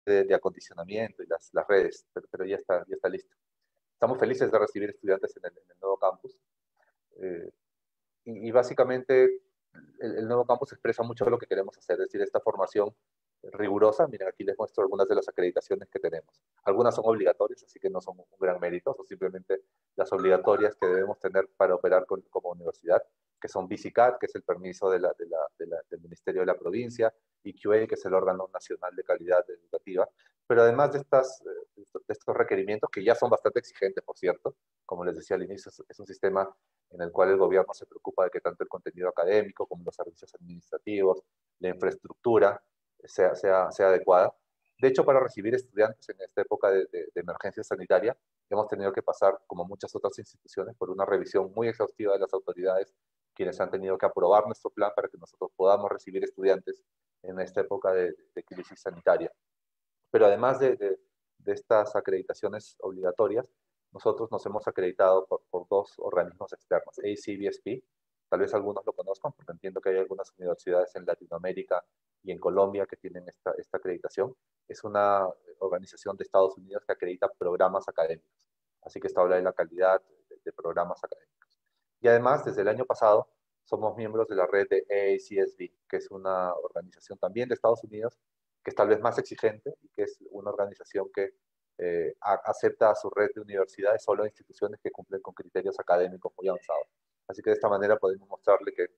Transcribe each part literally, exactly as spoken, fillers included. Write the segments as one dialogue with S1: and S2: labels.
S1: de, de acondicionamiento y las, las redes, pero, pero ya está, ya está listo. Estamos felices de recibir estudiantes en el, en el nuevo campus. Eh, y, y, básicamente el, el nuevo campus expresa mucho de lo que queremos hacer, es decir, esta formación rigurosa. Miren, aquí les muestro algunas de las acreditaciones que tenemos. Algunas son obligatorias, así que no son un gran mérito, son simplemente las obligatorias que debemos tener para operar con, como universidad, que son B C C A T, que es el permiso de la, de la, de la, del Ministerio de la Provincia, y Q A, que es el órgano nacional de calidad educativa. Pero además de, estas, de estos requerimientos, que ya son bastante exigentes, por cierto, como les decía al inicio, es, es un sistema en el cual el gobierno se preocupa de que tanto el contenido académico como los servicios administrativos, la infraestructura, sea, sea, sea adecuada. De hecho, para recibir estudiantes en esta época de, de, de emergencia sanitaria, hemos tenido que pasar, como muchas otras instituciones, por una revisión muy exhaustiva de las autoridades, quienes han tenido que aprobar nuestro plan para que nosotros podamos recibir estudiantes en esta época de, de crisis sanitaria. Pero además de, de, de estas acreditaciones obligatorias, nosotros nos hemos acreditado por, por dos organismos externos, A C B S P, tal vez algunos lo conozcan, porque entiendo que hay algunas universidades en Latinoamérica y en Colombia que tienen esta, esta acreditación. Es una organización de Estados Unidos que acredita programas académicos, así que esto habla de la calidad de, de programas académicos. Y además, desde el año pasado, somos miembros de la red de A A C S B, que es una organización también de Estados Unidos, que es tal vez más exigente y que es una organización que eh, acepta a su red de universidades solo instituciones que cumplen con criterios académicos muy avanzados. Así que de esta manera podemos mostrarle que,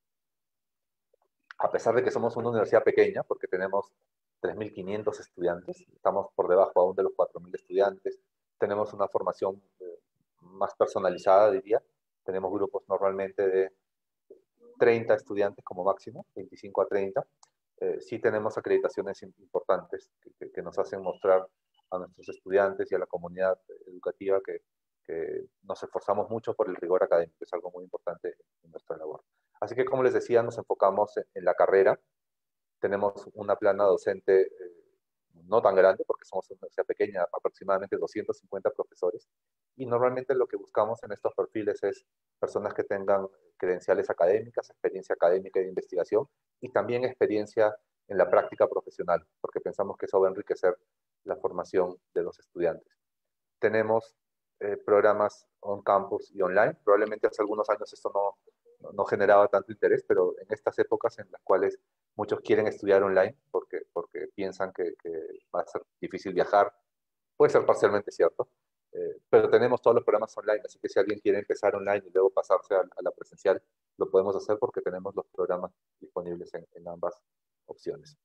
S1: a pesar de que somos una universidad pequeña, porque tenemos tres mil quinientos estudiantes, estamos por debajo aún de los cuatro mil estudiantes, tenemos una formación eh, más personalizada, diría. Tenemos grupos normalmente de treinta estudiantes como máximo, veinticinco a treinta. Eh, sí tenemos acreditaciones importantes que, que, que, nos hacen mostrar a nuestros estudiantes y a la comunidad educativa que, que nos esforzamos mucho por el rigor académico, es algo muy importante en nuestra labor. Así que, como les decía, nos enfocamos en, en la carrera. Tenemos una plana docente eh, no tan grande, porque somos una universidad pequeña, aproximadamente doscientos cincuenta profesores, y normalmente lo que buscamos en estos perfiles es personas que tengan credenciales académicas, experiencia académica y de investigación, y también experiencia en la práctica profesional, porque pensamos que eso va a enriquecer la formación de los estudiantes. Tenemos eh, programas on campus y online. Probablemente hace algunos años esto no, no, no generaba tanto interés, pero en estas épocas en las cuales muchos quieren estudiar online porque, porque piensan que, que va a ser difícil viajar, puede ser parcialmente cierto, eh, pero tenemos todos los programas online, así que si alguien quiere empezar online y luego pasarse a, a la presencial, lo podemos hacer porque tenemos los programas disponibles en, en ambas opciones.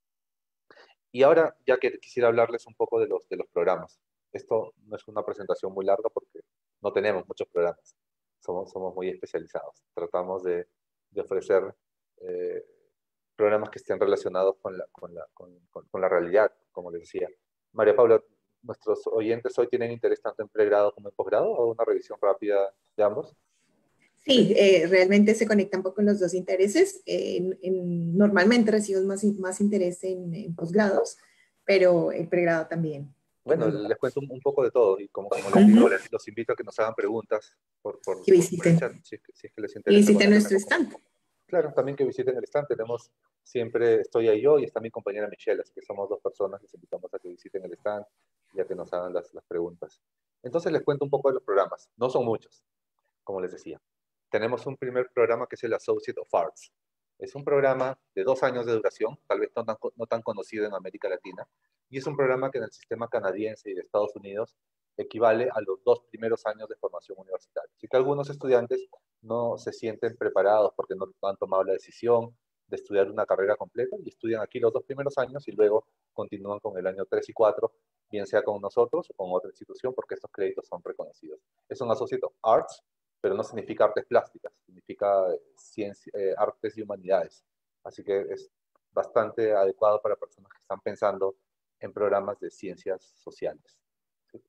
S1: Y ahora, ya que quisiera hablarles un poco de los, de los programas. Esto no es una presentación muy larga porque no tenemos muchos programas. Somos, somos muy especializados. Tratamos de, de ofrecer eh, programas que estén relacionados con la, con, la, con, con, con la realidad, como les decía. María Paula, ¿nuestros oyentes hoy tienen interés tanto en pregrado como en posgrado o una revisión rápida de ambos?
S2: Sí, eh, realmente se conectan un poco los dos intereses. Eh, en, en, normalmente recibimos más, más interés en, en posgrados, pero el pregrado también.
S1: Bueno, les cuento un, un poco de todo y como, como les digo,
S2: Uh-huh.
S1: los invito a que nos hagan preguntas por, por,
S2: Que
S1: por, por el
S2: visiten,
S1: chat, si es, que, si es que les
S2: que
S1: interesa
S2: visiten
S1: conocer
S2: nuestro
S1: un poco más.
S2: stand.
S1: Claro, también que visiten el stand. Tenemos, siempre estoy ahí yo y está mi compañera Michelle, así que somos dos personas, les invitamos a que visiten el stand y a que nos hagan las, las preguntas. Entonces les cuento un poco de los programas. No son muchos, como les decía. Tenemos un primer programa que es el Associate of Arts. Es un programa de dos años de duración, tal vez no tan, no tan conocido en América Latina, y es un programa que en el sistema canadiense y de Estados Unidos equivale a los dos primeros años de formación universitaria. Así que algunos estudiantes no se sienten preparados porque no han tomado la decisión de estudiar una carrera completa y estudian aquí los dos primeros años y luego continúan con el año tres y cuatro, bien sea con nosotros o con otra institución, porque estos créditos son reconocidos. Es un Associate of Arts, pero no significa artes plásticas, significa ciencia, eh, artes y humanidades. Así que es bastante adecuado para personas que están pensando en programas de ciencias sociales, ¿sí?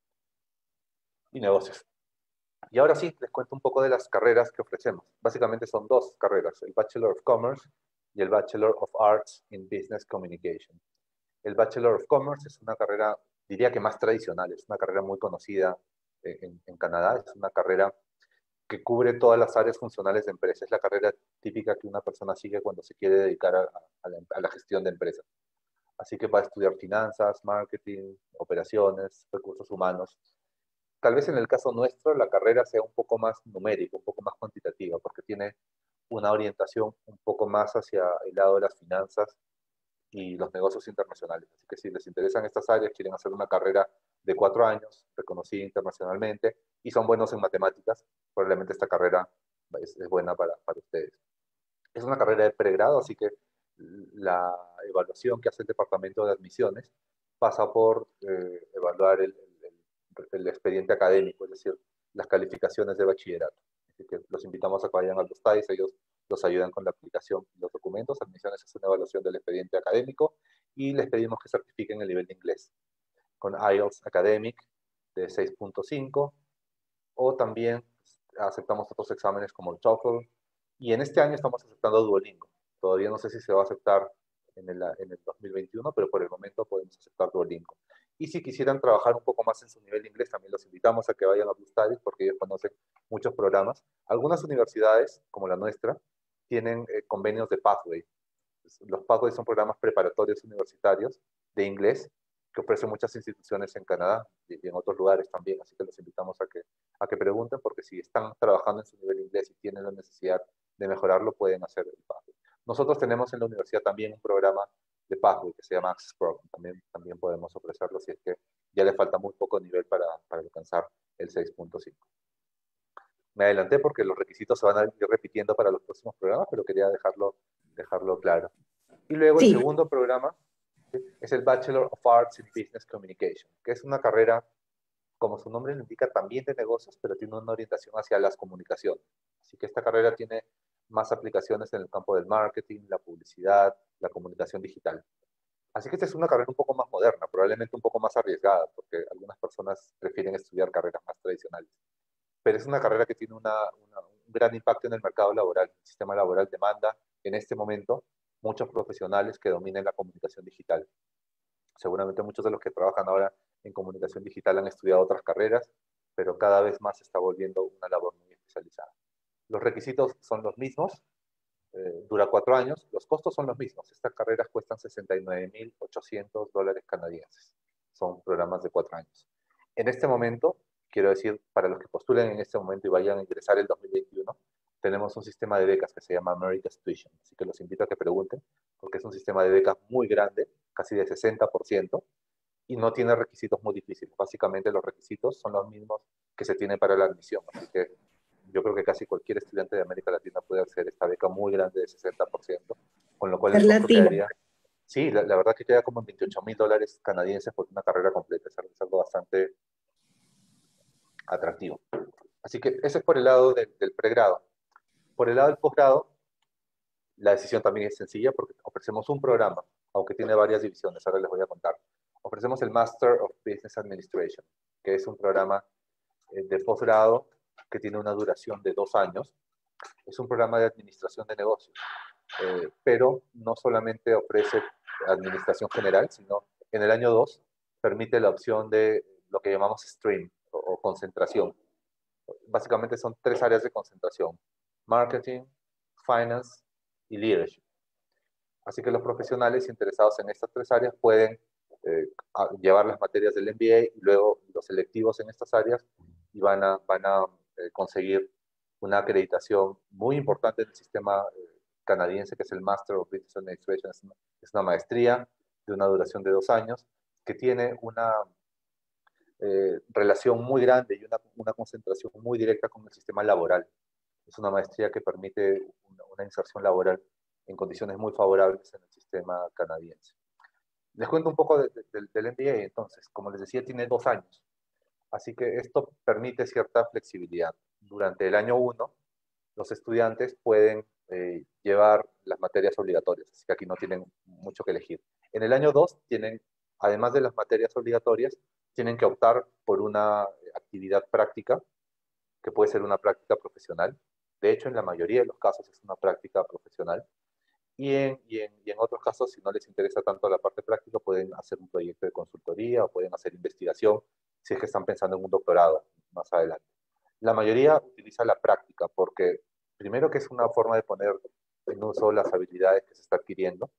S1: Y negocios. Y ahora sí, les cuento un poco de las carreras que ofrecemos. Básicamente son dos carreras, el Bachelor of Commerce y el Bachelor of Arts in Business Communication. El Bachelor of Commerce es una carrera, diría que más tradicional, es una carrera muy conocida en, en Canadá, es una carrera que cubre todas las áreas funcionales de empresa. Es la carrera típica que una persona sigue cuando se quiere dedicar a, a, la, a la gestión de empresas. Así que va a estudiar finanzas, marketing, operaciones, recursos humanos. Tal vez en el caso nuestro la carrera sea un poco más numérica, un poco más cuantitativa, porque tiene una orientación un poco más hacia el lado de las finanzas y los negocios internacionales. Así que si les interesan estas áreas, quieren hacer una carrera de cuatro años, reconocida internacionalmente, y son buenos en matemáticas, probablemente esta carrera es, es buena para, para ustedes. Es una carrera de pregrado, así que la evaluación que hace el departamento de admisiones pasa por eh, evaluar el, el, el, expediente académico, es decir, las calificaciones de bachillerato. Así que los invitamos a que vayan a los T A I S, ellos los ayudan con la aplicación de los documentos. Admisiones es una evaluación del expediente académico y les pedimos que certifiquen el nivel de inglés con I E L T S Academic de seis punto cinco, o también aceptamos otros exámenes como el TOEFL, y en este año estamos aceptando Duolingo. Todavía no sé si se va a aceptar en el, en el dos mil veintiuno, pero por el momento podemos aceptar Duolingo. Y si quisieran trabajar un poco más en su nivel de inglés, también los invitamos a que vayan a Blue Studies, porque ellos conocen muchos programas. Algunas universidades, como la nuestra, tienen eh, convenios de Pathway. Los Pathways son programas preparatorios universitarios de inglés que ofrecen muchas instituciones en Canadá y en otros lugares también, así que los invitamos a que, a que pregunten, porque si están trabajando en su nivel de inglés y tienen la necesidad de mejorarlo, pueden hacer el Pathway. Nosotros tenemos en la universidad también un programa de Pathway que se llama Access Program, también, también podemos ofrecerlo si es que ya le falta muy poco nivel para, para alcanzar el seis punto cinco. Me adelanté porque los requisitos se van a ir repitiendo para los próximos programas, pero quería dejarlo, dejarlo claro. Y luego el
S2: Sí.
S1: segundo programa es el Bachelor of Arts in Business Communication, que es una carrera, como su nombre lo indica, también de negocios, pero tiene una orientación hacia las comunicaciones. Así que esta carrera tiene más aplicaciones en el campo del marketing, la publicidad, la comunicación digital. Así que esta es una carrera un poco más moderna, probablemente un poco más arriesgada, porque algunas personas prefieren estudiar carreras más tradicionales. Pero es una carrera que tiene una, una, un gran impacto en el mercado laboral. El sistema laboral demanda en este momento muchos profesionales que dominen la comunicación digital. Seguramente muchos de los que trabajan ahora en comunicación digital han estudiado otras carreras, pero cada vez más se está volviendo una labor muy especializada. Los requisitos son los mismos, eh, dura cuatro años, los costos son los mismos. Estas carreras cuestan sesenta y nueve mil ochocientos dólares canadienses. Son programas de cuatro años. En este momento, quiero decir, para los que postulen en este momento y vayan a ingresar el dos mil veintiuno, tenemos un sistema de becas que se llama America's Tuition. Así que los invito a que pregunten, porque es un sistema de becas muy grande, casi de sesenta por ciento, y no tiene requisitos muy difíciles. Básicamente los requisitos son los mismos que se tiene para la admisión. Así que yo creo que casi cualquier estudiante de América Latina puede acceder a esta beca muy grande de sesenta por ciento, con lo cual el
S2: Ser
S1: costo
S2: latino.
S1: quedaría, sí, la, la verdad que queda como en veintiocho mil dólares canadienses por una carrera completa. Es algo, es algo bastante atractivo. Así que ese es por el lado de, del pregrado. Por el lado del posgrado, la decisión también es sencilla porque ofrecemos un programa, aunque tiene varias divisiones, ahora les voy a contar. Ofrecemos el Master of Business Administration, que es un programa eh, de posgrado que tiene una duración de dos años. Es un programa de administración de negocios, eh, pero no solamente ofrece administración general, sino en el año dos permite la opción de lo que llamamos stream o, o concentración. Básicamente son tres áreas de concentración: marketing, finance y leadership. Así que los profesionales interesados en estas tres áreas pueden eh, llevar las materias del M B A y luego los selectivos en estas áreas, y van a, van a eh, conseguir una acreditación muy importante en el sistema eh, canadiense, que es el Master of Business Administration. Es una, es una maestría de una duración de dos años que tiene una eh, relación muy grande y una, una concentración muy directa con el sistema laboral. Es una maestría que permite una, una inserción laboral en condiciones muy favorables en el sistema canadiense. Les cuento un poco de, de, del M B A. Entonces, como les decía, tiene dos años, así que esto permite cierta flexibilidad. Durante el año uno, los estudiantes pueden eh, llevar las materias obligatorias, así que aquí no tienen mucho que elegir. En el año dos tienen, además de las materias obligatorias, tienen que optar por una actividad práctica, que puede ser una práctica profesional. De hecho, en la mayoría de los casos es una práctica profesional. Y en, y, en, y en otros casos, si no les interesa tanto la parte práctica, pueden hacer un proyecto de consultoría o pueden hacer investigación si es que están pensando en un doctorado más adelante. La mayoría utiliza la práctica porque, primero, que es una forma de poner en uso las habilidades que se está adquiriendo,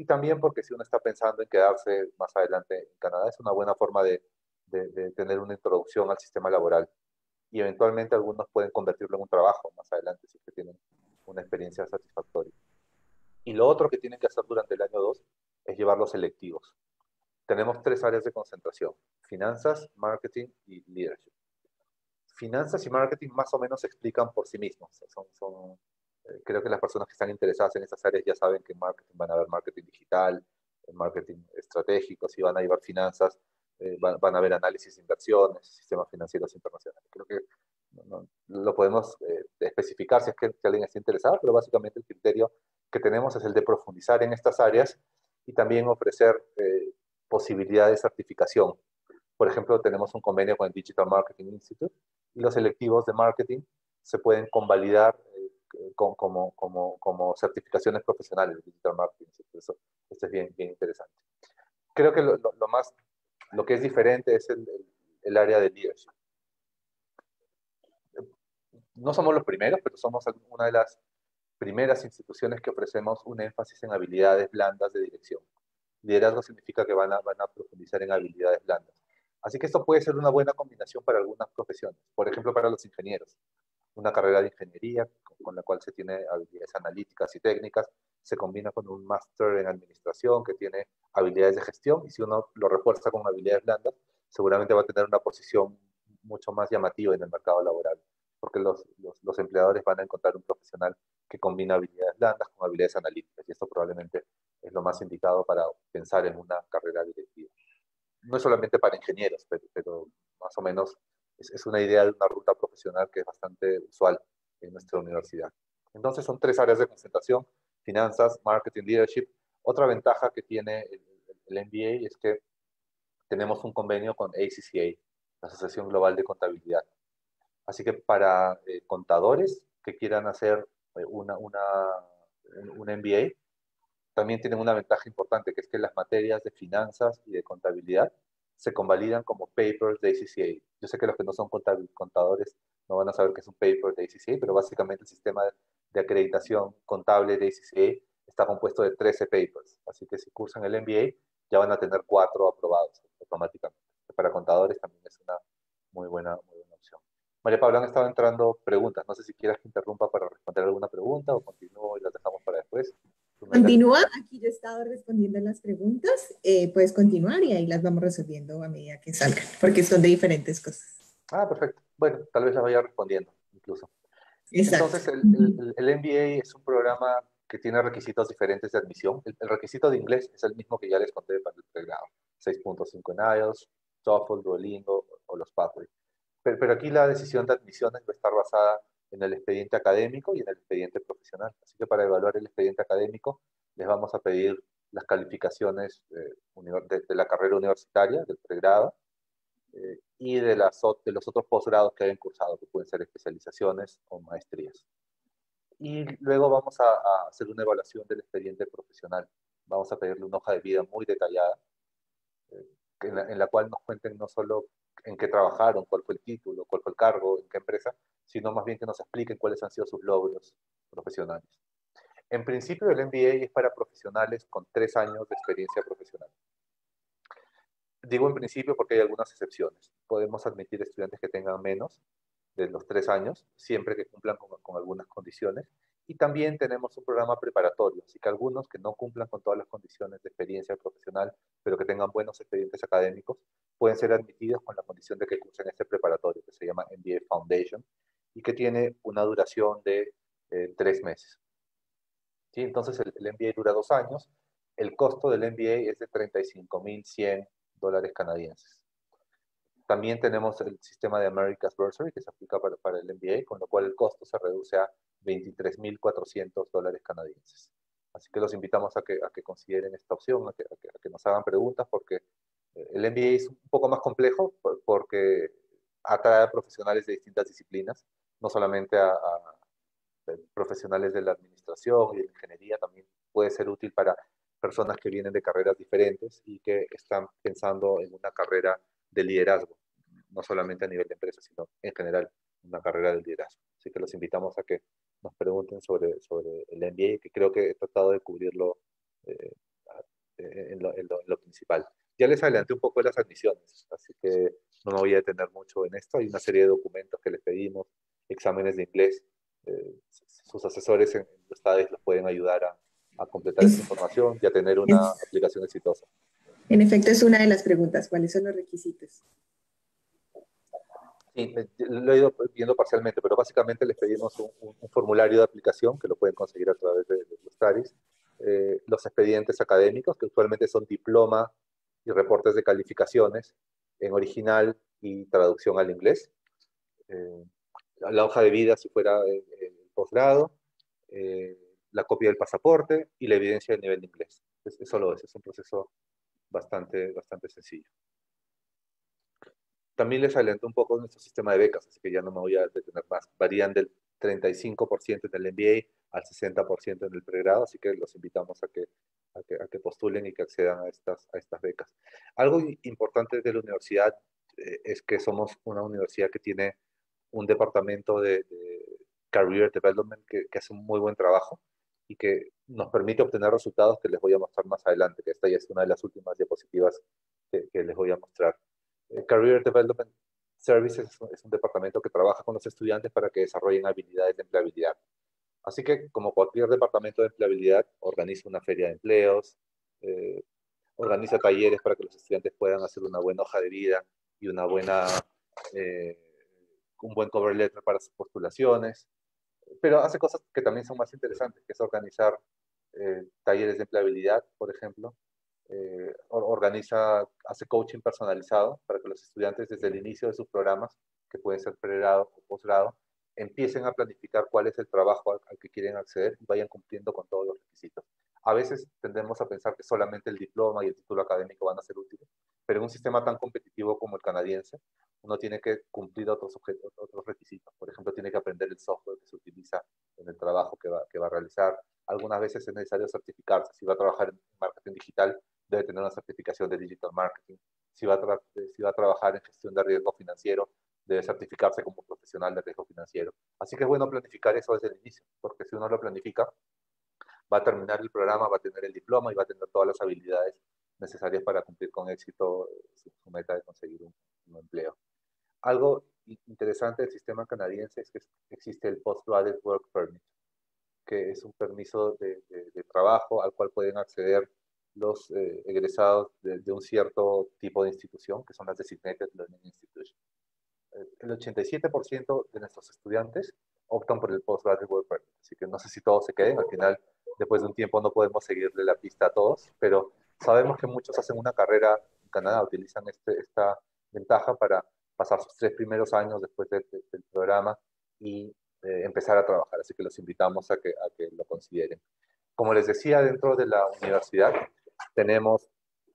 S1: y también porque si uno está pensando en quedarse más adelante en Canadá, es una buena forma de, de, de tener una introducción al sistema laboral y eventualmente algunos pueden convertirlo en un trabajo más adelante si es que tienen una experiencia satisfactoria. Y lo otro que tienen que hacer durante el año dos es llevar los selectivos. Tenemos tres áreas de concentración: finanzas, marketing y leadership. Finanzas y marketing más o menos se explican por sí mismos. Son, son, eh, creo que las personas que están interesadas en esas áreas ya saben que en marketing van a ver marketing digital, marketing estratégico, si van a llevar finanzas, eh, van, van, a ver análisis de inversiones, sistemas financieros internacionales. Creo que no, no, lo podemos eh, especificar si es que si alguien está interesado, pero básicamente el criterio que tenemos es el de profundizar en estas áreas y también ofrecer eh, posibilidades de certificación. Por ejemplo, tenemos un convenio con el Digital Marketing Institute y los selectivos de marketing se pueden convalidar eh, con, como, como, como certificaciones profesionales de Digital Marketing Institute. Eso, esto es bien, bien interesante. Creo que lo, lo, lo más, lo que es diferente es el, el, el área de leadership. No somos los primeros, pero somos una de las primeras instituciones que ofrecemos un énfasis en habilidades blandas de dirección. Liderazgo significa que van a, van a profundizar en habilidades blandas. Así que esto puede ser una buena combinación para algunas profesiones. Por ejemplo, para los ingenieros. Una carrera de ingeniería con, con la cual se tiene habilidades analíticas y técnicas, se combina con un máster en administración que tiene habilidades de gestión y si uno lo refuerza con habilidades blandas, seguramente va a tener una posición mucho más llamativa en el mercado laboral, porque los, los, los empleadores van a encontrar un profesional que combina habilidades blandas con habilidades analíticas y esto probablemente es lo más indicado para pensar en una carrera directiva. No es solamente para ingenieros, pero, pero más o menos es, es una idea de una ruta profesional que es bastante usual en nuestra universidad. Entonces son tres áreas de concentración: finanzas, marketing, leadership. Otra ventaja que tiene el, el M B A es que tenemos un convenio con A C C A, la Asociación Global de Contabilidad. Así que para eh, contadores que quieran hacer eh, una, una, un M B A, también tienen una ventaja importante, que es que las materias de finanzas y de contabilidad se convalidan como papers de A C C A. Yo sé que los que no son contadores no van a saber qué es un paper de A C C A, pero básicamente el sistema de acreditación contable de A C C A está compuesto de trece papers. Así que si cursan el M B A, ya van a tener cuatro aprobados automáticamente. Para contadores también es una muy buena, muy buena opción. María Paula, han estado entrando preguntas. No sé si quieras que interrumpa para responder alguna pregunta o continúo y las dejamos para después.
S2: Continúa, aquí yo he estado respondiendo las preguntas, eh, puedes continuar y ahí las vamos resolviendo a medida que salgan, porque son de diferentes cosas.
S1: Ah, perfecto. Bueno, tal vez las vaya respondiendo incluso.
S2: Exacto.
S1: Entonces, el, el, el M B A es un programa que tiene requisitos diferentes de admisión. El, el requisito de inglés es el mismo que ya les conté para el pregrado. seis punto cinco en I E L T S, TOEFL, Duolingo o los Pathway. Pero, pero aquí la decisión de admisiones va a estar basada en el expediente académico y en el expediente profesional. Así que para evaluar el expediente académico les vamos a pedir las calificaciones eh, de, de la carrera universitaria, del pregrado, eh, y de, las, de los otros posgrados que hayan cursado, que pueden ser especializaciones o maestrías. Y luego vamos a, a hacer una evaluación del expediente profesional. Vamos a pedirle una hoja de vida muy detallada, eh, en, la, en la cual nos cuenten no solo en qué trabajaron, cuál fue el título, cuál fue el cargo, en qué empresa, sino más bien que nos expliquen cuáles han sido sus logros profesionales. En principio, el M B A es para profesionales con tres años de experiencia profesional. Digo en principio porque hay algunas excepciones. Podemos admitir estudiantes que tengan menos de los tres años, siempre que cumplan con, con algunas condiciones. Y también tenemos un programa preparatorio, así que algunos que no cumplan con todas las condiciones de experiencia profesional, pero que tengan buenos expedientes académicos, pueden ser admitidos con la condición de que cursen este preparatorio, que se llama M B A Foundation, y que tiene una duración de eh, tres meses. ¿Sí? Entonces el, el M B A dura dos años. El costo del M B A es de treinta y cinco mil cien dólares canadienses. También tenemos el sistema de America's Bursary que se aplica para, para el M B A, con lo cual el costo se reduce a veintitrés mil cuatrocientos dólares canadienses. Así que los invitamos a que, a que consideren esta opción, a que, a, que, a que nos hagan preguntas, porque el M B A es un poco más complejo porque atrae a profesionales de distintas disciplinas, no solamente a, a profesionales de la administración y de la ingeniería, también puede ser útil para personas que vienen de carreras diferentes y que están pensando en una carrera de liderazgo, no solamente a nivel de empresa, sino en general una carrera de liderazgo. Así que los invitamos a que nos pregunten sobre, sobre el M B A, que creo que he tratado de cubrirlo eh, eh, en, lo, en, lo, en, lo, principal. Ya les adelanté un poco de las admisiones, así que no me voy a detener mucho en esto. Hay una serie de documentos que les pedimos, exámenes de inglés. Eh, sus asesores en los estadios los pueden ayudar a, a completar
S2: Es,
S1: esta información y a tener una
S2: es,
S1: aplicación exitosa.
S2: En efecto, es una de las preguntas. ¿Cuáles son los requisitos?
S1: Sí, lo he ido viendo parcialmente, pero básicamente les pedimos un, un, un formulario de aplicación que lo pueden conseguir a través de, de los TARIS, eh, los expedientes académicos, que usualmente son diploma y reportes de calificaciones en original y traducción al inglés, eh, la hoja de vida si fuera el, el posgrado, eh, la copia del pasaporte y la evidencia del nivel de inglés. Es, es solo eso, es un proceso bastante, bastante sencillo. También les adelanto un poco nuestro sistema de becas, así que ya no me voy a detener más. Varían del treinta y cinco por ciento en el M B A al sesenta por ciento en el pregrado, así que los invitamos a que, a que, a que postulen y que accedan a estas, a estas becas. Algo importante de la universidad eh, es que somos una universidad que tiene un departamento de, de Career Development que, que hace un muy buen trabajo y que nos permite obtener resultados que les voy a mostrar más adelante, que esta ya es una de las últimas diapositivas que, que les voy a mostrar. Career Development Services es un, es un departamento que trabaja con los estudiantes para que desarrollen habilidades de empleabilidad. Así que, como cualquier departamento de empleabilidad, organiza una feria de empleos, eh, organiza talleres para que los estudiantes puedan hacer una buena hoja de vida y una buena, eh, un buen cover letter para sus postulaciones, pero hace cosas que también son más interesantes, que es organizar eh, talleres de empleabilidad, por ejemplo, eh, organiza, hace coaching personalizado para que los estudiantes desde el inicio de sus programas, que pueden ser pregrado o posgrado, empiecen a planificar cuál es el trabajo al, al que quieren acceder y vayan cumpliendo con todos los requisitos. A veces tendemos a pensar que solamente el diploma y el título académico van a ser útiles, pero en un sistema tan competitivo como el canadiense, uno tiene que cumplir otros, objetos, otros requisitos. Por ejemplo, tiene que aprender el software que se utiliza en el trabajo que va, que va a realizar. Algunas veces es necesario certificarse. Si va a trabajar en marketing digital, debe tener una certificación de Digital Marketing. Si va, a si va a trabajar en gestión de riesgo financiero, debe certificarse como profesional de riesgo financiero. Así que es bueno planificar eso desde el inicio, porque si uno lo planifica, va a terminar el programa, va a tener el diploma y va a tener todas las habilidades necesarias para cumplir con éxito su, su meta de conseguir un, un empleo. Algo interesante del sistema canadiense es que existe el Postgraduate Work Permit, que es un permiso de, de, de trabajo al cual pueden acceder los eh, egresados de, de, un cierto tipo de institución, que son las Designated Learning Institutions. El ochenta y siete por ciento de nuestros estudiantes optan por el Postgraduate Work Permit, así que no sé si todos se queden, al final, después de un tiempo, no podemos seguirle la pista a todos, pero sabemos que muchos hacen una carrera en Canadá, utilizan este, esta ventaja para pasar sus tres primeros años después de, de, del programa y eh, empezar a trabajar, así que los invitamos a que, a que lo consideren. Como les decía, dentro de la universidad tenemos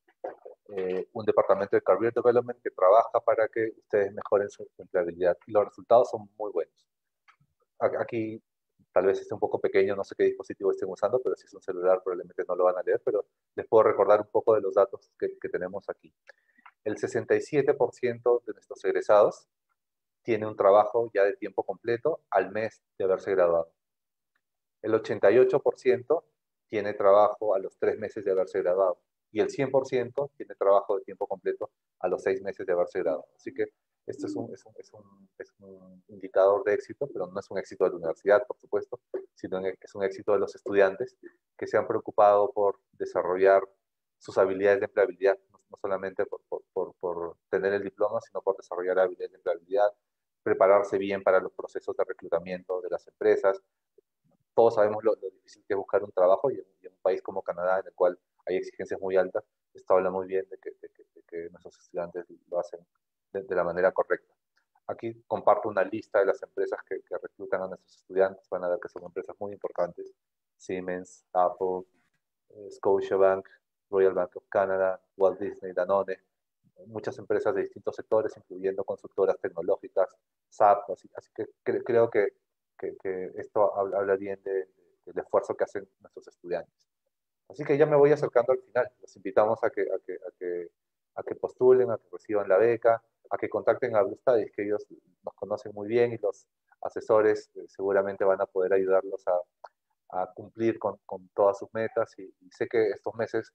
S1: eh, un departamento de Career Development que trabaja para que ustedes mejoren su empleabilidad y los resultados son muy buenos. Aquí tal vez esté un poco pequeño, no sé qué dispositivo estén usando, pero si es un celular probablemente no lo van a leer, pero les puedo recordar un poco de los datos que, que tenemos aquí. El sesenta y siete por ciento de nuestros egresados tiene un trabajo ya de tiempo completo al mes de haberse graduado. El ochenta y ocho por ciento tiene trabajo a los tres meses de haberse graduado y el cien por ciento tiene trabajo de tiempo completo a los seis meses de haberse graduado. Así que esto es un, es un, es un, es un indicador de éxito, pero no es un éxito de la universidad, por supuesto, sino es un éxito de los estudiantes que se han preocupado por desarrollar sus habilidades de empleabilidad, no solamente por, por, por, por tener el diploma, sino por desarrollar habilidades de empleabilidad, prepararse bien para los procesos de reclutamiento de las empresas. Todos sabemos lo, lo difícil que es buscar un trabajo y en, y en, un país como Canadá, en el cual hay exigencias muy altas, esto habla muy bien de que, de que, de que nuestros estudiantes lo hacen de, de, la manera correcta. Aquí comparto una lista de las empresas que, que reclutan a nuestros estudiantes. Van a ver que son empresas muy importantes. Siemens, Apple, eh, Scotiabank, Royal Bank of Canada, Walt Disney, Danone, muchas empresas de distintos sectores, incluyendo consultoras tecnológicas, S A P, así, así que cre creo que, que, que, esto habla, habla bien de, de, del esfuerzo que hacen nuestros estudiantes. Así que ya me voy acercando al final. Los invitamos a que, a que, a que, a que postulen, a que reciban la beca, a que contacten a Blue Studies, que ellos nos conocen muy bien y los asesores eh, seguramente van a poder ayudarlos a, a cumplir con, con, todas sus metas. Y, y sé que estos meses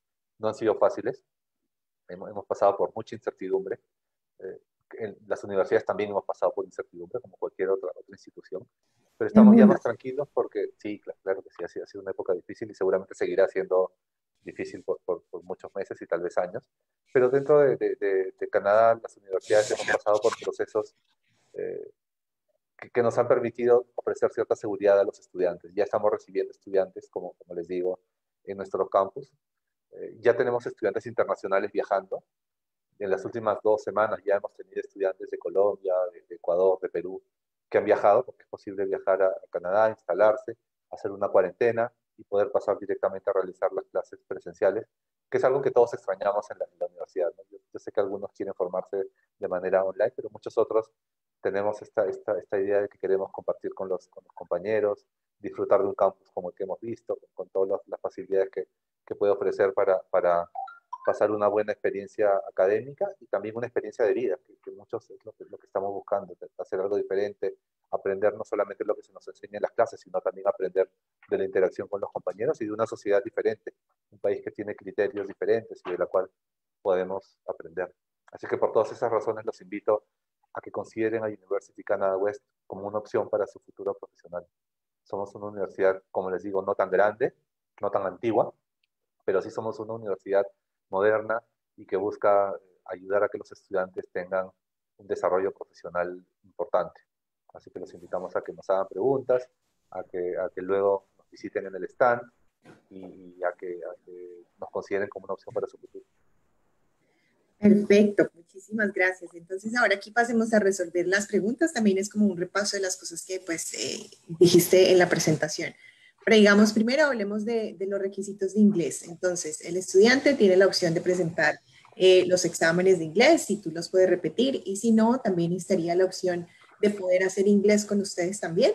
S1: no han sido fáciles, hemos, hemos pasado por mucha incertidumbre. Eh, en las universidades también hemos pasado por incertidumbre, como cualquier otra, otra institución, pero
S2: El
S1: estamos ya
S2: mundo.
S1: más tranquilos porque sí, claro, claro que sí, ha sido, ha sido una época difícil y seguramente seguirá siendo difícil por, por, por muchos meses y tal vez años, pero dentro de, de, de, de Canadá las universidades hemos pasado por procesos eh, que, que, nos han permitido ofrecer cierta seguridad a los estudiantes. Ya estamos recibiendo estudiantes, como, como les digo, en nuestro campus. Eh, ya tenemos estudiantes internacionales viajando. En las últimas dos semanas ya hemos tenido estudiantes de Colombia, de, de Ecuador, de Perú, que han viajado, porque es posible viajar a, a Canadá, instalarse, hacer una cuarentena y poder pasar directamente a realizar las clases presenciales, que es algo que todos extrañamos en la, en la universidad, ¿no? Yo, yo sé que algunos quieren formarse de manera online, pero muchos otros tenemos esta, esta, esta idea de que queremos compartir con los, con los compañeros, disfrutar de un campus como el que hemos visto, con, con todas las, las facilidades que, que puede ofrecer para, para pasar una buena experiencia académica y también una experiencia de vida, que, que muchos es lo que, lo que estamos buscando, hacer algo diferente, aprender no solamente lo que se nos enseña en las clases, sino también aprender de la interacción con los compañeros y de una sociedad diferente, un país que tiene criterios diferentes y de la cual podemos aprender. Así que por todas esas razones los invito a que consideren a University Canada West como una opción para su futuro profesional. Somos una universidad, como les digo, no tan grande, no tan antigua, pero sí somos una universidad moderna y que busca ayudar a que los estudiantes tengan un desarrollo profesional importante. Así que los invitamos a que nos hagan preguntas, a que, a que luego nos visiten en el stand y, y a, que, a que nos consideren como una opción para su futuro.
S2: Perfecto, muchísimas gracias. Entonces, ahora aquí pasemos a resolver las preguntas. También es como un repaso de las cosas que pues eh, dijiste en la presentación. Pero digamos, primero hablemos de, de los requisitos de inglés. Entonces, el estudiante tiene la opción de presentar eh, los exámenes de inglés, si tú los puedes repetir, y si no, también estaría la opción de poder hacer inglés con ustedes también.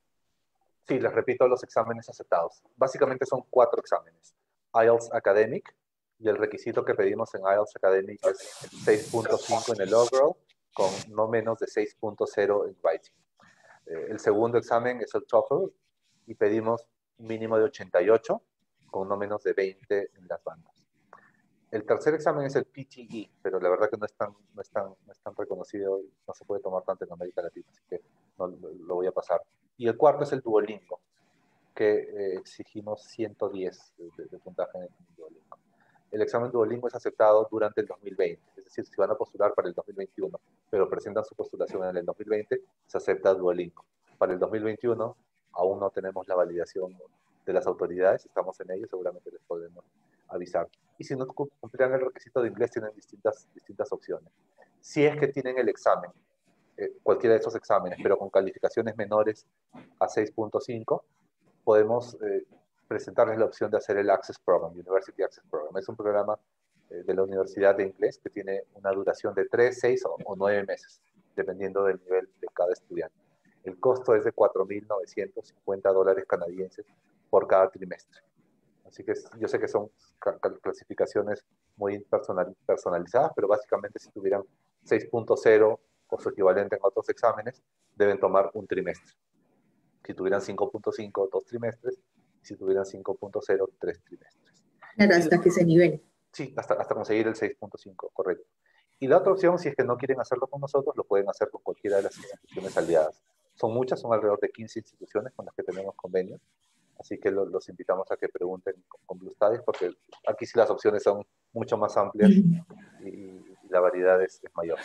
S1: Sí, les repito los exámenes aceptados. Básicamente son cuatro exámenes. I E L T S Academic, y el requisito que pedimos en I E L T S Academic es seis punto cinco en el Oral, con no menos de seis punto cero en Writing. Eh, el segundo examen es el TOEFL, y pedimos un mínimo de ochenta y ocho, con no menos de veinte en las bandas. El tercer examen es el P T E, pero la verdad que no es tan, no es tan, no es tan reconocido y no se puede tomar tanto en América Latina, así que no, lo, lo voy a pasar. Y el cuarto es el Duolingo, que eh, exigimos ciento diez de, de, de puntaje en el Duolingo. El examen Duolingo es aceptado durante el dos mil veinte, es decir, si van a postular para el dos mil veintiuno, pero presentan su postulación en el dos mil veinte, se acepta Duolingo. Para el dos mil veintiuno aún no tenemos la validación de las autoridades, estamos en ello, seguramente les podemos avisar. Y si no cumplirán el requisito de inglés, tienen distintas, distintas opciones. Si es que tienen el examen, eh, cualquiera de esos exámenes, pero con calificaciones menores a seis punto cinco, podemos eh, presentarles la opción de hacer el Access Program, University Access Program. Es un programa eh, de la Universidad de Inglés que tiene una duración de tres, seis o, o nueve meses, dependiendo del nivel de cada estudiante. El costo es de cuatro mil novecientos cincuenta dólares canadienses por cada trimestre. Así que yo sé que son clasificaciones muy personal, personalizadas, pero básicamente si tuvieran seis punto cero o su equivalente en otros exámenes, deben tomar un trimestre. Si tuvieran cinco punto cinco, dos trimestres. Si tuvieran cinco punto cero, tres trimestres.
S2: Claro,
S1: Y,
S2: hasta que se nivele.
S1: sí, hasta, hasta conseguir el seis punto cinco, correcto. Y la otra opción, si es que no quieren hacerlo con nosotros, lo pueden hacer con cualquiera de las instituciones aliadas. Son muchas, son alrededor de quince instituciones con las que tenemos convenios. Así que lo, los invitamos a que pregunten con, con Blue Studies, porque aquí sí las opciones son mucho más amplias y, y la variedad es, es mayor.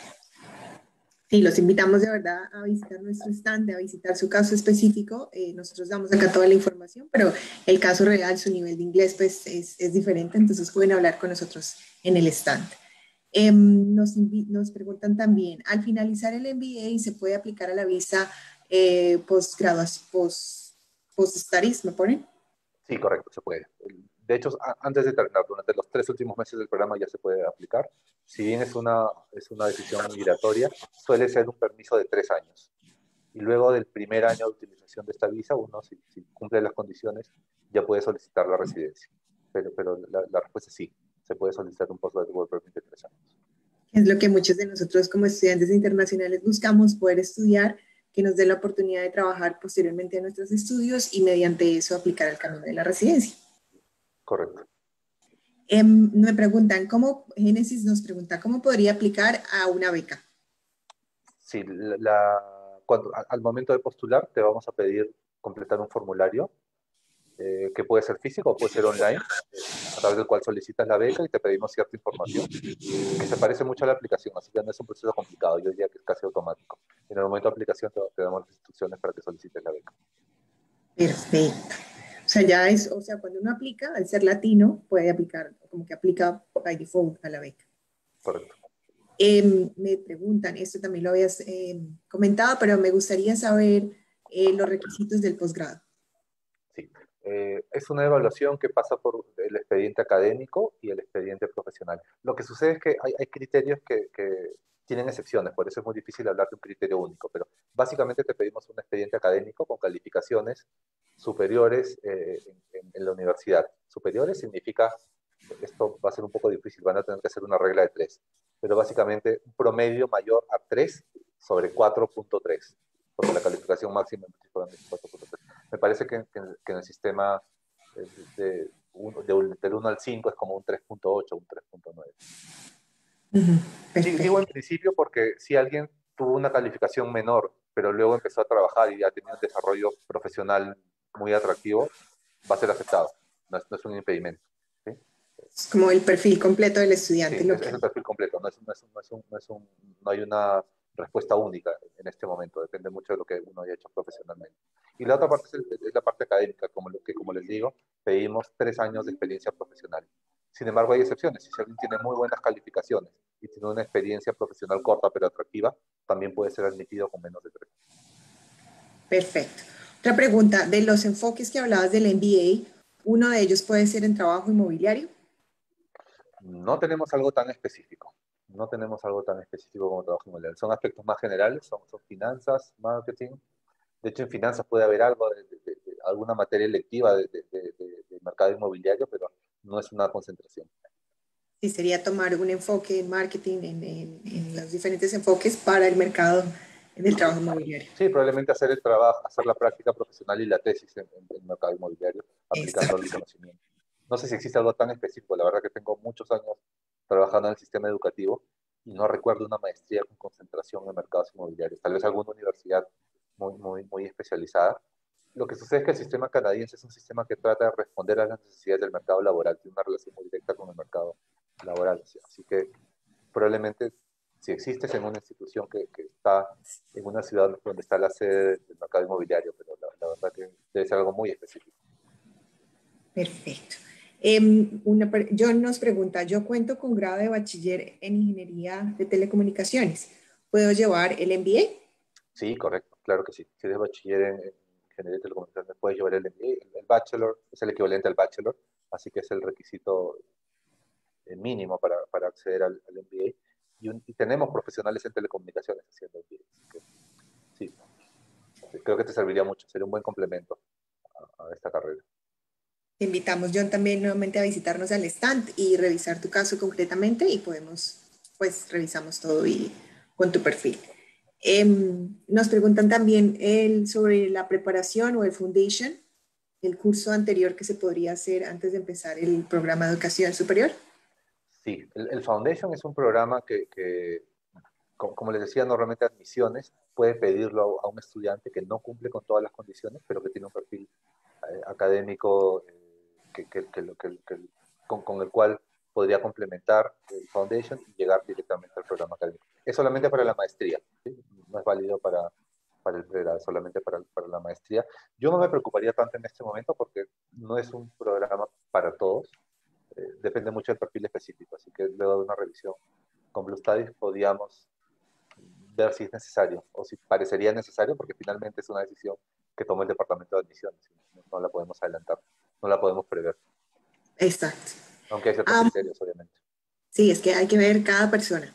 S2: Sí, los invitamos de verdad a visitar nuestro stand, a visitar su caso específico. Eh, nosotros damos acá toda la información, pero el caso real, su nivel de inglés, pues es, es diferente, entonces pueden hablar con nosotros en el stand. Eh, nos, nos preguntan también, al finalizar el M B A, ¿se puede aplicar a la visa eh, postgraduación, post, post studies, me ponen?
S1: Sí, correcto, se puede. De hecho, antes de terminar, durante los tres últimos meses del programa ya se puede aplicar. Si bien es una, es una decisión migratoria, suele ser un permiso de tres años. Y luego del primer año de utilización de esta visa, uno, si, si cumple las condiciones, ya puede solicitar la residencia. Pero, pero la, la respuesta es sí, se puede solicitar un postgraduate permit de tres años.
S2: Es lo que muchos de nosotros como estudiantes internacionales buscamos, poder estudiar, que nos dé la oportunidad de trabajar posteriormente a nuestros estudios y mediante eso aplicar el camino de la residencia.
S1: Correcto.
S2: Em, me preguntan, ¿cómo, Génesis nos pregunta, ¿cómo podría aplicar a una beca?
S1: Sí, la, la- cuando, a- al momento de postular te vamos a pedir completar un formulario eh, que puede ser físico o puede ser online, a través del cual solicitas la beca y te pedimos cierta información que se parece mucho a la aplicación, así que no es un proceso complicado, yo diría que es casi automático. En el momento de aplicación te, te damos las instrucciones para que solicites la beca.
S2: Perfecto. O sea, ya es, o sea, cuando uno aplica, al ser latino, puede aplicar, como que aplica by default a la beca.
S1: Correcto.
S2: Eh, me preguntan, esto también lo habías eh, comentado, pero me gustaría saber eh, los requisitos del posgrado.
S1: Sí. Eh, es una evaluación que pasa por el expediente académico y el expediente profesional. Lo que sucede es que hay, hay criterios que, que tienen excepciones, por eso es muy difícil hablar de un criterio único, pero básicamente te pedimos un expediente académico con calificaciones superiores eh, en, en- en la universidad. Superiores significa, esto va a ser un poco difícil, van a tener que hacer una regla de tres, pero básicamente un promedio mayor a tres sobre cuatro punto tres, porque la calificación máxima es cuatro punto tres. Me parece que, que, que en el sistema eh, de, de, uno- de un- del uno al cinco es como un tres punto ocho, un tres punto nueve.
S2: Ujú,
S1: Digo, digo en
S2: perfecto.
S1: principio porque si alguien tuvo una calificación menor, pero luego empezó a trabajar y ya tenía un desarrollo profesional muy atractivo, va a ser aceptado. No es, no es un impedimento. ¿Sí?
S2: Es como el perfil completo del
S1: Sí,
S2: estudiante, lo
S1: es,
S2: que...
S1: es el perfil completo, no, es, no, es, no, es un, no, es un, no hay una respuesta única en este momento, depende mucho de lo que uno haya hecho profesionalmente. Y la otra parte es, el- es la parte académica, como, lo que, como les digo, pedimos tres años de experiencia profesional. Sin embargo, hay excepciones. Si alguien tiene muy buenas calificaciones y tiene una experiencia profesional corta pero atractiva, también puede ser admitido con menos de tres.
S2: Perfecto. Otra pregunta, de los enfoques que hablabas del M B A, uno de ellos puede ser en trabajo inmobiliario.
S1: No tenemos algo tan específico. No tenemos algo tan específico como trabajo inmobiliario. Son aspectos más generales, son, son finanzas, marketing. De hecho, en finanzas puede haber algo, de, de- de- de alguna materia electiva de, de- de- de- de mercado inmobiliario, pero no es una concentración.
S2: Sí, sería tomar un enfoque en marketing, en, en- en los diferentes enfoques para el mercado del
S1: Sí,
S2: trabajo inmobiliario.
S1: sí, probablemente hacer el trabajo, hacer la práctica profesional y la tesis en, en- en mercado inmobiliario, aplicando los
S2: Exacto.
S1: conocimientos. No sé si existe algo tan específico. La verdad que tengo muchos años trabajando en el sistema educativo y no recuerdo una maestría con concentración en mercados inmobiliarios. Tal vez alguna universidad muy, muy, muy especializada. Lo que sucede es que el sistema canadiense es un sistema que trata de responder a las necesidades del mercado laboral, tiene una relación muy directa con el mercado laboral. Así así que probablemente si existes en una institución que, que está en una ciudad donde está la sede del mercado inmobiliario, pero la, la verdad que debe ser algo muy específico.
S2: Perfecto. Em, una per- John nos pregunta, yo cuento con grado de bachiller en ingeniería de telecomunicaciones. ¿Puedo llevar el M B A?
S1: Sí, correcto, claro que sí. Si eres bachiller en, en ingeniería de telecomunicaciones, puedes llevar el M B A. El, el bachelor es el equivalente al bachelor, así que es el requisito eh, mínimo para, para acceder al, al M B A. Y, un- y tenemos profesionales en telecomunicaciones haciendo M B A, así que sí, creo que te serviría mucho, sería un buen complemento a, a esta carrera.
S2: Te invitamos, John, también nuevamente a visitarnos al stand y revisar tu caso concretamente y podemos, pues, revisamos todo y con tu perfil. Em, nos preguntan también el, sobre la preparación o el foundation, el curso anterior que se podría hacer antes de empezar el programa de educación superior.
S1: Sí, el, el Foundation es un programa que, que como, como les decía, normalmente admisiones puede pedirlo a, a un estudiante que no cumple con todas las condiciones, pero que tiene un perfil eh, académico eh, que, que, que, lo- que- que- con, con el cual podría complementar el Foundation y llegar directamente al programa académico. Es solamente para la maestría, ¿sí? No es válido para, para el pregrado, solamente para, para la maestría. Yo no me preocuparía tanto en este momento porque no es un programa para todos, eh, depende mucho del perfil específico, así que luego de una revisión con Blue Studies podíamos ver si es necesario o si parecería necesario, porque finalmente es una decisión que toma el departamento de admisiones, no, no la podemos adelantar, no la podemos prever,
S2: Exacto.
S1: aunque hay ciertos
S2: Am,
S1: criterios, obviamente.
S2: sí, es que hay que ver cada persona.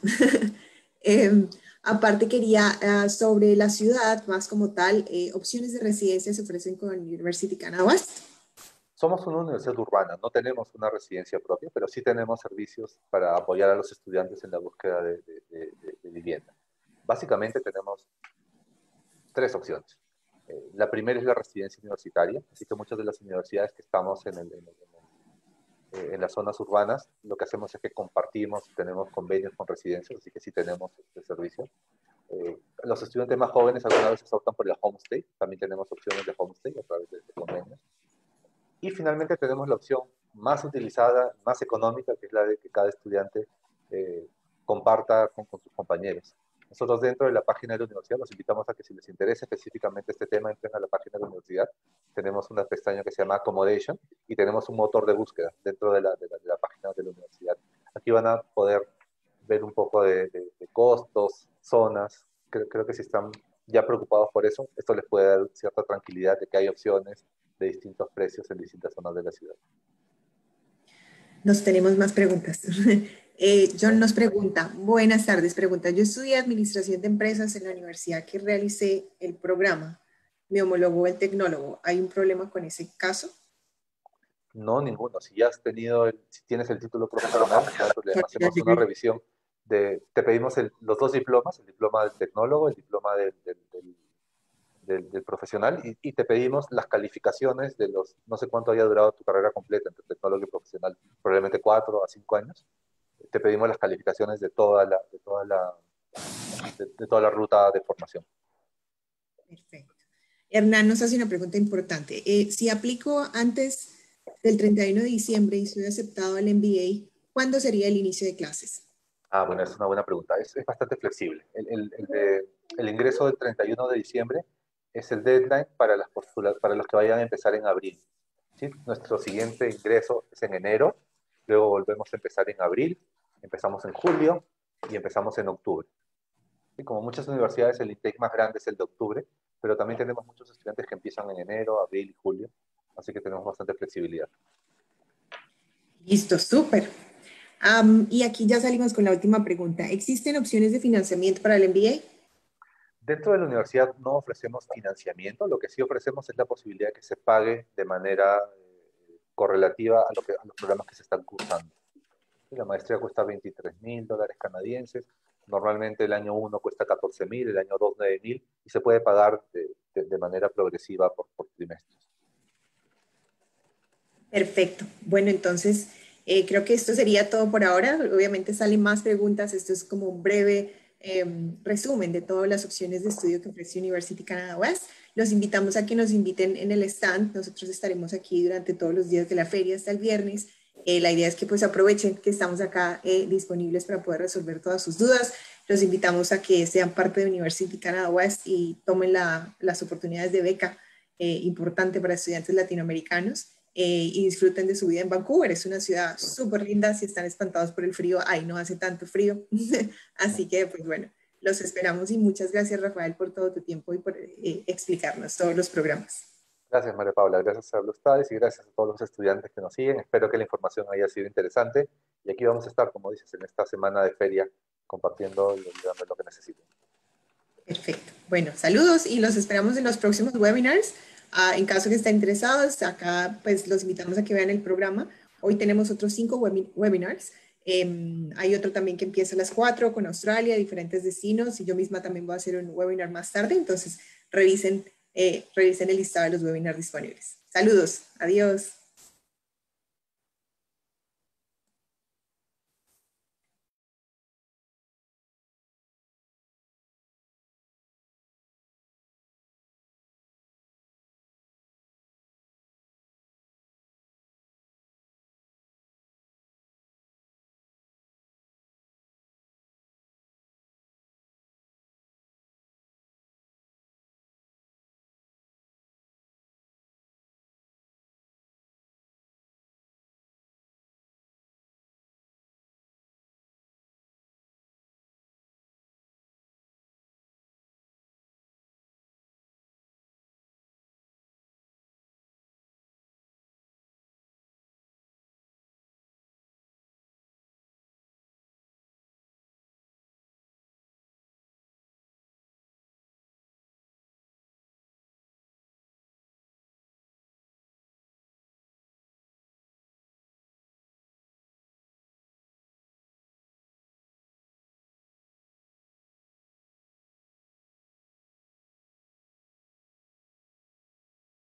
S2: Em, aparte quería ah, sobre la ciudad, más como tal, eh, opciones de residencia se ofrecen con University Canada West.
S1: Somos una universidad urbana, no tenemos una residencia propia, pero sí tenemos servicios para apoyar a los estudiantes en la búsqueda de, de, de, de, de vivienda. Básicamente tenemos tres opciones. Eh, la primera es la residencia universitaria, así que muchas de las universidades que estamos en el, en el, eh, en las zonas urbanas, lo que hacemos es que compartimos, tenemos convenios con residencias, así que sí tenemos este servicio. Eh, los estudiantes más jóvenes algunas veces optan por el homestay, también tenemos opciones de homestay a través de, de convenios. Y finalmente tenemos la opción más utilizada, más económica, que es la de que cada estudiante eh, comparta con, con sus compañeros. Nosotros dentro de la página de la universidad los invitamos a que si les interesa específicamente este tema, entren a la página de la universidad. Tenemos una pestaña que se llama Accommodation y tenemos un motor de búsqueda dentro de la, de la, de la página de la universidad. Aquí van a poder ver un poco de, de, de costos, zonas. Creo, creo que si están ya preocupados por eso, esto les puede dar cierta tranquilidad de que hay opciones de distintos precios en distintas zonas de la ciudad.
S2: Nos tenemos más preguntas. Eh, John nos pregunta, buenas tardes, pregunta, yo estudié Administración de Empresas en la universidad que realicé el programa, me homologó el tecnólogo, ¿hay un problema con ese caso?
S1: No, ninguno. Si ya has tenido, el, si tienes el título profesional, no hay problema. Hacemos una revisión de, te pedimos el, los dos diplomas, el diploma del tecnólogo, el diploma del, del, del, del, del profesional, y, y te pedimos las calificaciones de los, no sé cuánto haya durado tu carrera completa entre tecnólogo y profesional, probablemente cuatro a cinco años. Te pedimos las calificaciones de toda la, de toda la, de, de toda la ruta de formación.
S2: Perfecto. Hernán nos hace una pregunta importante. Eh, si aplico antes del treinta y uno de diciembre y soy aceptado al M B A, ¿cuándo sería el inicio de clases?
S1: Ah, bueno, es una buena pregunta. Es, es bastante flexible. El, el, el, de, el ingreso del treinta y uno de diciembre es el deadline para, las para los que vayan a empezar en abril. ¿Sí? Nuestro siguiente ingreso es en enero, luego volvemos a empezar en abril, empezamos en julio y empezamos en octubre. ¿Sí? Como muchas universidades, el intake más grande es el de octubre, pero también tenemos muchos estudiantes que empiezan en enero, abril y julio, así que tenemos bastante flexibilidad.
S2: Listo, súper. Um, y aquí ya salimos con la última pregunta. ¿Existen opciones de financiamiento para el M B A?
S1: Dentro de la universidad no ofrecemos financiamiento, lo que sí ofrecemos es la posibilidad de que se pague de manera eh, correlativa a, lo que, a los programas que se están cursando. La maestría cuesta veintitrés mil dólares canadienses, normalmente el año uno cuesta catorce mil, el año dos nueve mil, y se puede pagar de, de, de manera progresiva por, por trimestres.
S2: Perfecto. Bueno, entonces eh, creo que esto sería todo por ahora. Obviamente salen más preguntas. Esto es como un breve eh, resumen de todas las opciones de estudio que ofrece University Canada West. Los invitamos a que nos inviten en el stand. Nosotros estaremos aquí durante todos los días de la feria hasta el viernes. Eh, la idea es que pues aprovechen que estamos acá eh, disponibles para poder resolver todas sus dudas. Los invitamos a que sean parte de University Canada West y tomen la, las oportunidades de beca eh, importante para estudiantes latinoamericanos. Eh, y disfruten de su vida en Vancouver. Es una ciudad súper linda. Si están espantados por el frío, ahí no hace tanto frío. Así que, pues bueno, los esperamos y muchas gracias, Rafael, por todo tu tiempo y por eh, explicarnos todos los programas.
S1: Gracias, María Paula. Gracias a ustedes y gracias a todos los estudiantes que nos siguen. Espero que la información haya sido interesante. Y aquí vamos a estar, como dices, en esta semana de feria, compartiendo y ayudando lo que necesiten.
S2: Perfecto. Bueno, saludos y los esperamos en los próximos webinars. Uh, en caso que estén interesados, acá pues los invitamos a que vean el programa. Hoy tenemos otros cinco web webinars. Eh, hay otro también que empieza a las cuatro con Australia, diferentes destinos, y yo misma también voy a hacer un webinar más tarde. Entonces, revisen, eh, revisen el listado de los webinars disponibles. Saludos. Adiós.